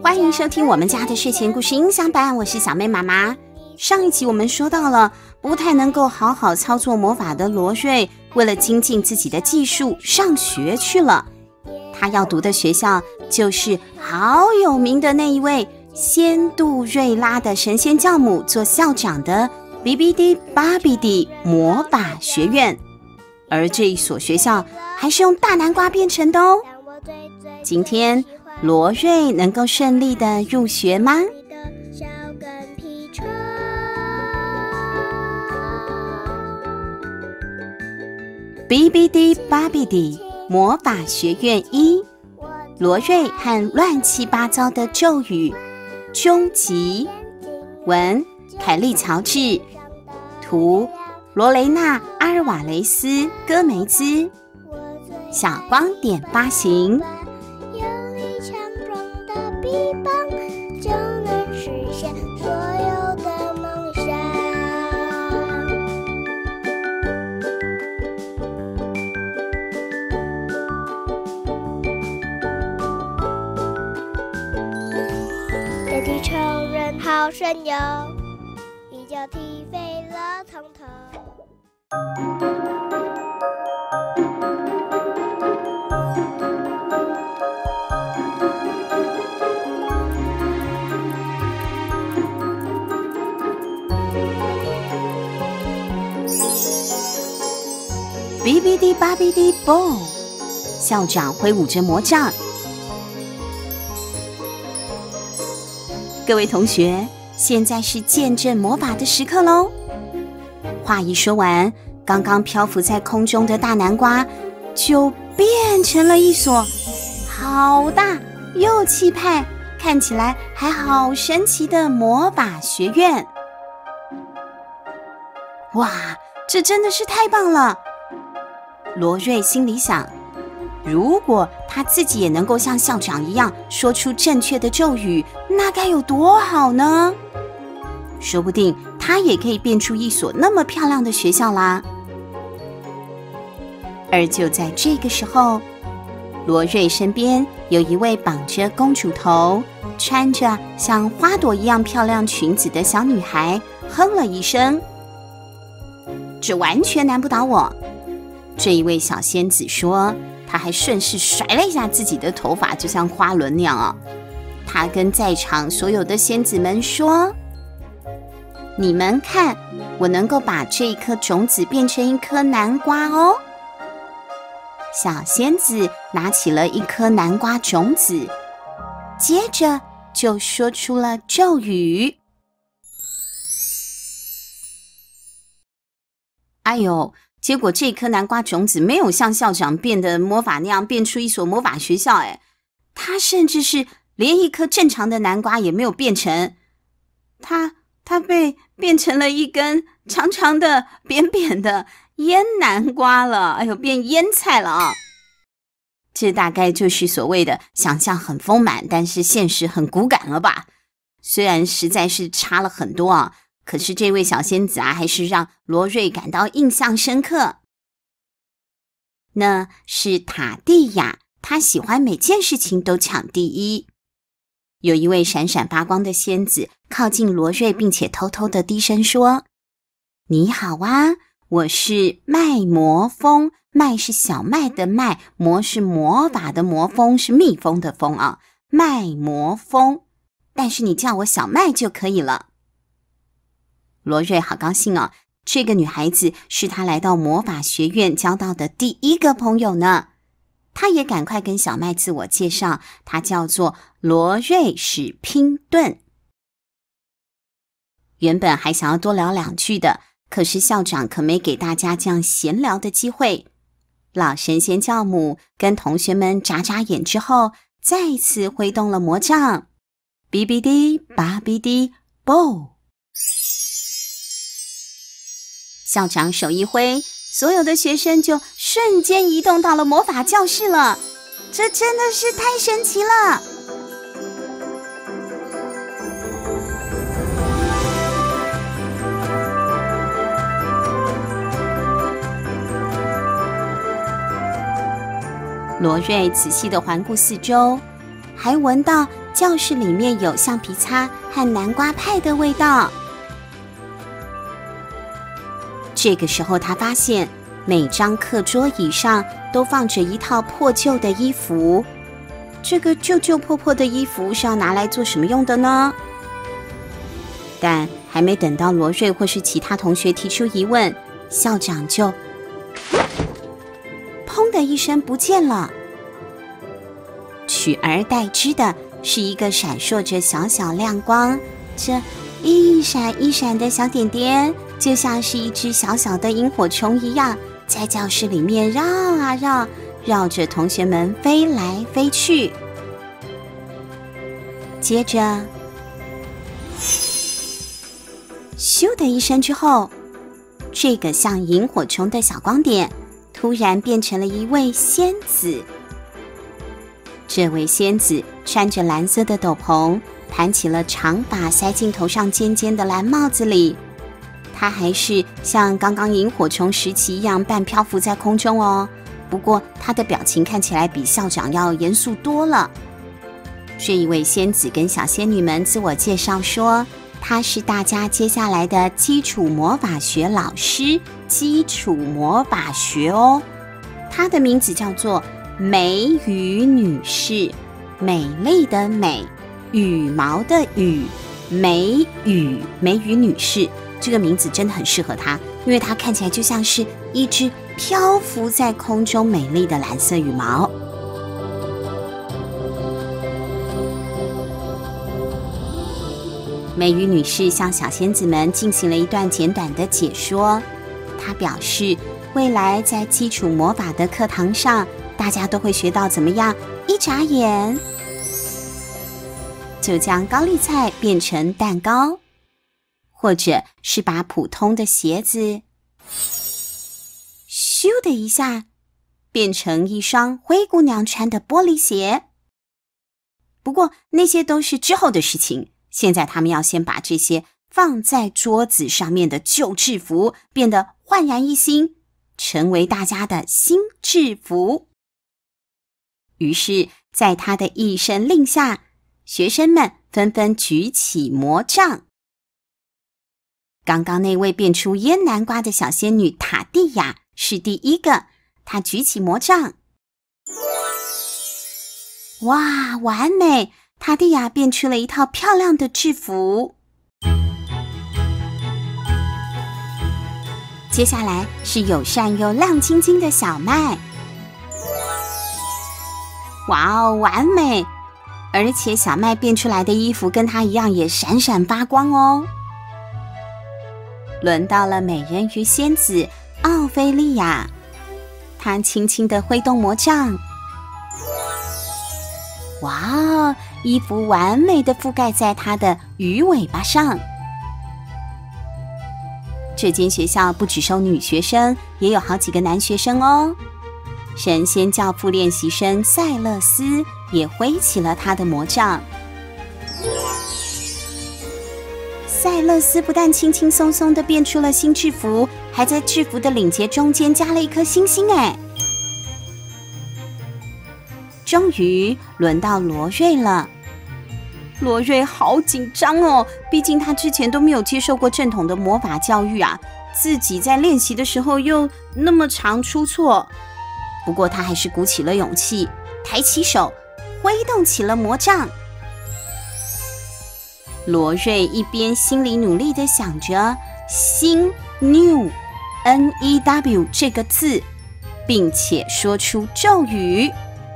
欢迎收听我们家的睡前故事音享版，我是小妹妈妈。上一集我们说到了不太能够好好操作魔法的罗瑞，为了精进自己的技术上学去了。他要读的学校就是好有名的那一位仙杜瑞拉的神仙教母做校长的 BBD 巴比迪魔法学院，而这一所学校还是用大南瓜变成的哦。今天罗瑞能够顺利的入学吗？BBD 巴比迪魔法学院1，罗瑞和乱七八糟的咒语终极。文凯利乔治，图罗雷娜阿尔瓦雷斯戈梅兹，小光点发行。 地球人好神游，一脚踢飞了从头。 BBD 巴比迪 BO， 校长挥舞着魔杖。各位同学，现在是见证魔法的时刻咯。话一说完，刚刚漂浮在空中的大南瓜就变成了一所好大又气派，看起来还好神奇的魔法学院。哇，这真的是太棒了！罗瑞心里想，如果他自己也能够像校长一样说出正确的咒语，那该有多好呢？说不定他也可以变出一所那么漂亮的学校啦。而就在这个时候，罗瑞身边有一位绑着公主头，穿着像花朵一样漂亮裙子的小女孩哼了一声，这完全难不倒我。这一位小仙子说，她还顺势甩了一下自己的头发，就像花轮那样啊。她跟在场所有的仙子们说，你们看，我能够把这一颗种子变成一颗南瓜哦。小仙子拿起了一颗南瓜种子，接着就说出了咒语。哎呦，结果这颗南瓜种子没有像校长变的魔法那样变出一所魔法学校，它甚至是连一颗正常的南瓜也没有变成，它被变成了一根长长的扁扁的腌南瓜了，哎呦，变腌菜了啊！这大概就是所谓的想象很丰满，但是现实很骨感了吧？虽然实在是差了很多啊，可是这位小仙子啊，还是让罗瑞感到印象深刻。那是塔蒂亚，她喜欢每件事情都抢第一。有一位闪闪发光的仙子靠近罗瑞，并且偷偷的低声说，你好啊，我是麦魔蜂，麦是小麦的麦，魔是魔法的魔，蜂是蜜蜂的蜂啊，麦魔蜂，但是你叫我小麦就可以了。罗瑞好高兴哦，这个女孩子是他来到魔法学院交到的第一个朋友呢。他也赶快跟小麦自我介绍，他叫做罗瑞史拼顿。原本还想要多聊两句的，可是校长可没给大家这样闲聊的机会。老神仙教母跟同学们眨眨眼之后，再次挥动了魔杖 BBD 巴比迪 BO。校长手一挥，所有的学生就瞬间移动到了魔法教室了，这真的是太神奇了！罗瑞仔细地环顾四周，还闻到教室里面有橡皮擦和南瓜派的味道。这个时候他发现每张课桌椅上都放着一套破旧的衣服，这个旧旧破破的衣服是要拿来做什么用的呢？但还没等到罗瑞或是其他同学提出疑问，校长就砰的一声不见了，取而代之的是一个闪烁着小小亮光，这一闪一闪的小点点就像是一只小小的萤火虫一样，在教室里面绕啊绕，绕着同学们飞来飞去。接着咻的一声之后，这个像萤火虫的小光点突然变成了一位仙子。这位仙子穿着蓝色的斗篷，盘起了长发，塞进头上尖尖的蓝帽子里。她还是像刚刚萤火虫时期一样半漂浮在空中哦，不过她的表情看起来比校长要严肃多了。这一位仙子跟小仙女们自我介绍说，她是大家接下来的基础魔法学老师，基础魔法学哦。她的名字叫做美羽女士，美丽的美，羽毛的羽，美羽女士。这个名字真的很适合她，因为她看起来就像是一只漂浮在空中美丽的蓝色羽毛。美羽女士向小仙子们进行了一段简短的解说。她表示，未来在基础魔法的课堂上，大家都会学到怎么样一眨眼就将高丽菜变成蛋糕，或者是把普通的鞋子咻的一下变成一双灰姑娘穿的玻璃鞋。不过那些都是之后的事情，现在他们要先把这些放在桌子上面的旧制服变得焕然一新，成为大家的新制服。于是在他的一声令下，学生们纷纷举起魔杖。刚刚那位变出腌南瓜的小仙女塔蒂亚是第一个，她举起魔杖，哇，完美！塔蒂亚变出了一套漂亮的制服。接下来是友善又亮晶晶的小麦，哇哦，完美！而且小麦变出来的衣服跟她一样也闪闪发光哦。轮到了美人鱼仙子奥菲利亚，她轻轻地挥动魔杖，哇哦，衣服完美地覆盖在她的鱼尾巴上。这间学校不只收女学生，也有好几个男学生哦。神仙教父练习生塞勒斯也挥起了他的魔杖。塞勒斯不但轻轻松松地变出了新制服，还在制服的领结中间加了一颗星星哎。终于轮到罗瑞了。罗瑞好紧张哦，毕竟他之前都没有接受过正统的魔法教育啊，自己在练习的时候又那么常出错。不过他还是鼓起了勇气，抬起手，挥动起了魔杖。罗瑞一边心里努力地想着新 new N-E-W 这个字，并且说出咒语。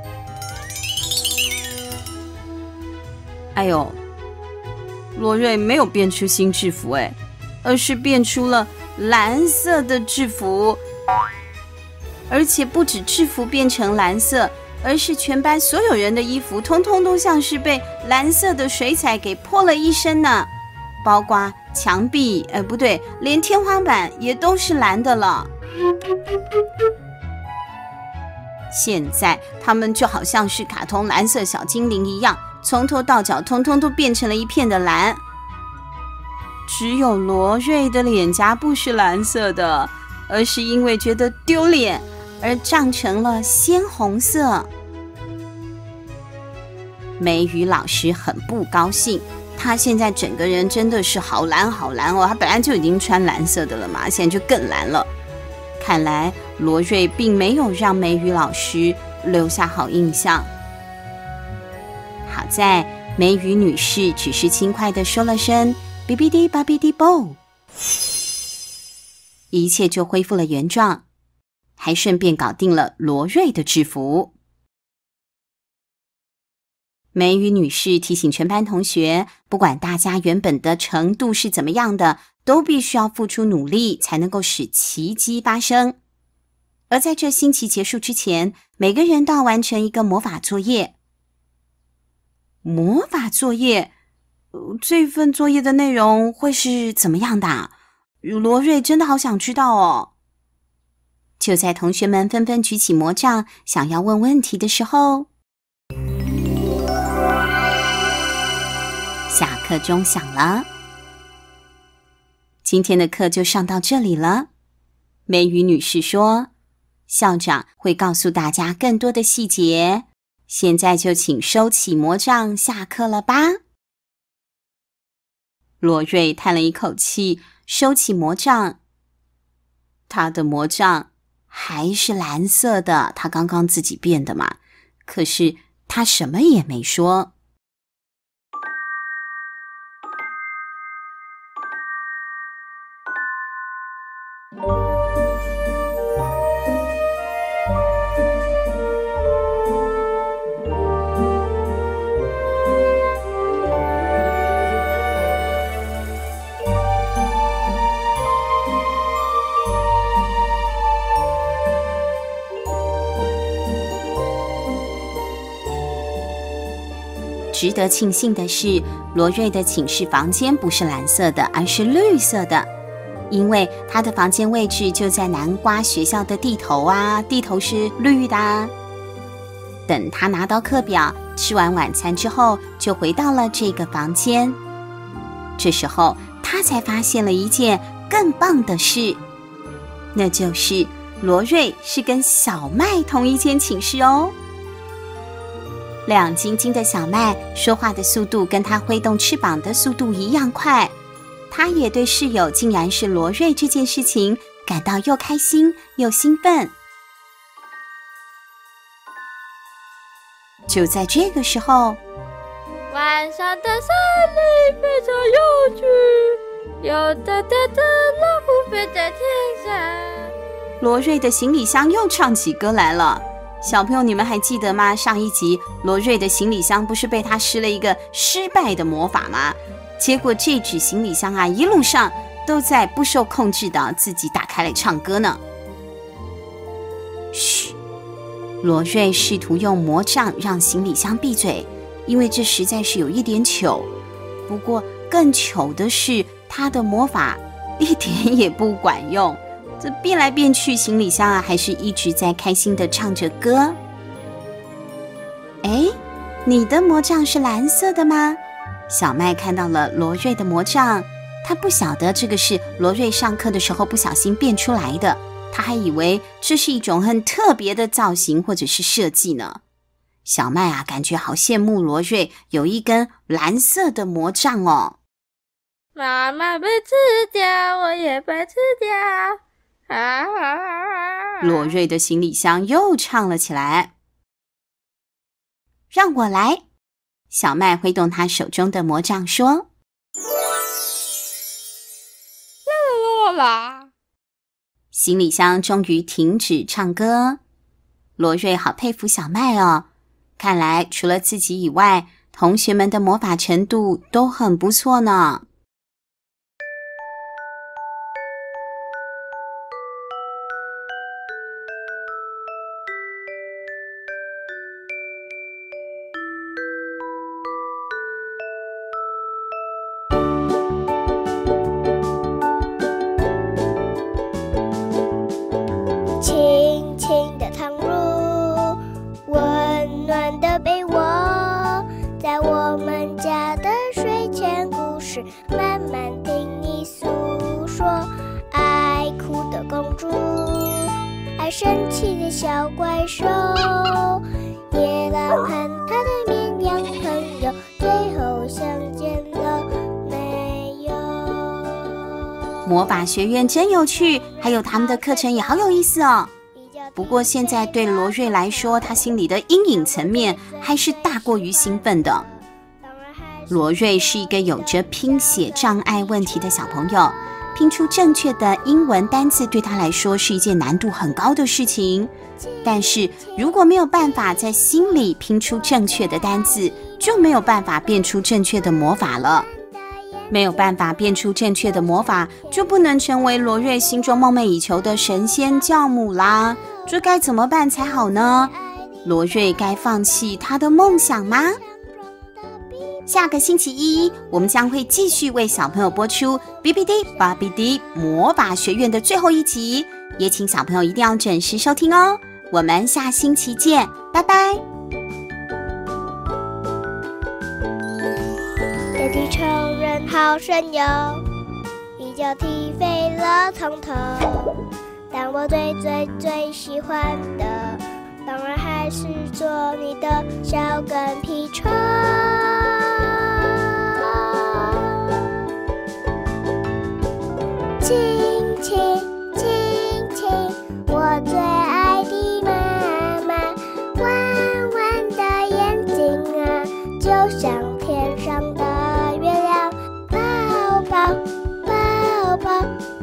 哎呦，罗瑞没有变出新制服哎，而是变出了蓝色的制服。而且不止制服变成蓝色，而是全班所有人的衣服通通都像是被蓝色的水彩给泼了一身呢，包括墙壁，不对，连天花板也都是蓝的了。现在他们就好像是卡通蓝色小精灵一样，从头到脚通通都变成了一片的蓝。只有罗瑞的脸颊不是蓝色的，而是因为觉得丢脸而涨成了鲜红色。 美语老师很不高兴，他现在整个人真的是好蓝好蓝哦，他本来就已经穿蓝色的了嘛，现在就更蓝了。看来罗瑞并没有让美语老师留下好印象。好在美语女士只是轻快地说了声哔哔滴吧哔滴啵，一切就恢复了原状，还顺便搞定了罗瑞的制服。美语女士提醒全班同学，不管大家原本的程度是怎么样的，都必须要付出努力，才能够使奇迹发生。而在这星期结束之前，每个人都要完成一个魔法作业。魔法作业？这份作业的内容会是怎么样的啊？罗瑞真的好想知道哦。就在同学们纷纷举起魔杖，想要问问题的时候，下课钟响了。今天的课就上到这里了。美语女士说，校长会告诉大家更多的细节，现在就请收起魔杖，下课了吧。罗瑞叹了一口气，收起魔杖。他的魔杖还是蓝色的，他刚刚自己变的嘛。可是他什么也没说。值得庆幸的是，罗瑞的寝室房间不是蓝色的，而是绿色的，因为他的房间位置就在南瓜学校的地头啊，地头是绿的啊。等他拿到课表，吃完晚餐之后，就回到了这个房间。这时候，他才发现了一件更棒的事，那就是罗瑞是跟小麦同一间寝室哦。亮晶晶的小麦说话的速度跟他挥动翅膀的速度一样快，他也对室友竟然是罗瑞这件事情感到又开心又兴奋。就在这个时候， 晚上的森林非常有趣，有大大的老虎飞在天上。 罗瑞的行李箱又唱起歌来了。小朋友，你们还记得吗？上一集罗瑞的行李箱不是被他施了一个失败的魔法吗？结果这只行李箱啊，一路上都在不受控制的自己打开来唱歌呢。嘘，罗瑞试图用魔杖让行李箱闭嘴，因为这实在是有一点糗。不过更糗的是，他的魔法一点也不管用。这变来变去，行李箱啊，还是一直在开心地唱着歌。哎，你的魔杖是蓝色的吗？小麦看到了罗瑞的魔杖，他不晓得这个是罗瑞上课的时候不小心变出来的，他还以为这是一种很特别的造型或者是设计呢。小麦啊，感觉好羡慕罗瑞有一根蓝色的魔杖哦。 妈妈被吃掉，我也被吃掉。 罗瑞的行李箱又唱了起来。让我来，小麦挥动他手中的魔杖说。 啦啦啦！ 行李箱终于停止唱歌。罗瑞好佩服小麦哦，看来除了自己以外，同学们的魔法程度都很不错呢。 轻轻的躺入温暖的被窝，在我们家的睡前故事，慢慢听你诉说。爱哭的公主，爱生气的小怪兽，野狼和他的绵羊朋魔法学院真有趣，还有他们的课程也好有意思哦。不过现在对罗瑞来说，他心里的阴影层面还是大过于兴奋的。罗瑞是一个有着拼写障碍问题的小朋友，拼出正确的英文单字对他来说是一件难度很高的事情。但是如果没有办法在心里拼出正确的单字，就没有办法变出正确的魔法了。没有办法变出正确的魔法，就不能成为罗瑞心中梦寐以求的神仙教母啦。这该怎么办才好呢？罗瑞该放弃他的梦想吗？下个星期一，我们将会继续为小朋友播出 BBD 芭比 D 魔法学院的最后一集，也请小朋友一定要准时收听哦。我们下星期见，拜拜。 这地球人好神勇，一脚踢飞了从头。但我最喜欢的，当然还是做你的小跟屁虫。亲亲亲亲，我最爱的妈妈，弯弯的眼睛啊，就像天上的月亮，抱抱抱抱。